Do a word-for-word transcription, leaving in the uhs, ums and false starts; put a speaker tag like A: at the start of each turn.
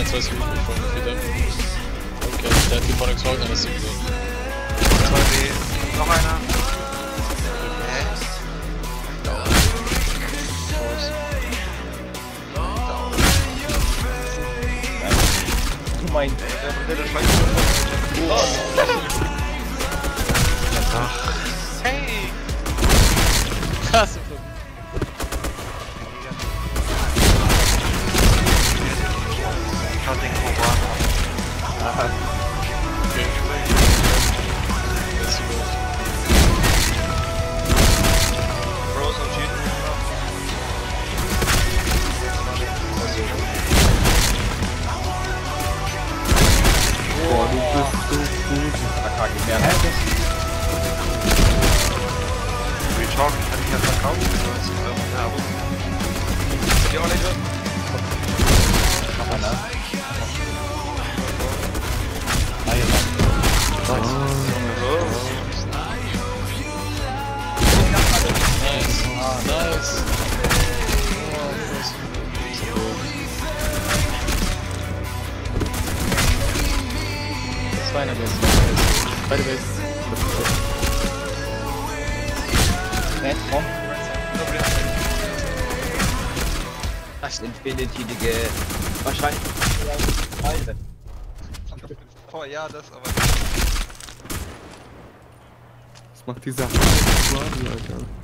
A: zwei Sekunden von wieder. Okay, der hat die von X Wagner das Ding gesehen.
B: zwei B. Noch einer. Hä?
C: Du mein.
B: Der der schleicht. Ach. Hey!
A: Krass.
B: Cutting Cobra.
A: Aha. Okay. Das ist gut.
B: Rose und Cheat.
C: Boah, du bist so gut. A K G mehr. Hä?
B: Rechalk, ich kann dich ja verkaufen für neunzig Euro. Ja, aber. Die auch nicht.
C: Mach einer.
A: Nice. Nice.
C: Das war einer Base. Beide Base. Nein, komm. Das Infinity, Digga. Wahrscheinlich.
B: Oh ja, das aber.
D: Was macht die Sache? Alter.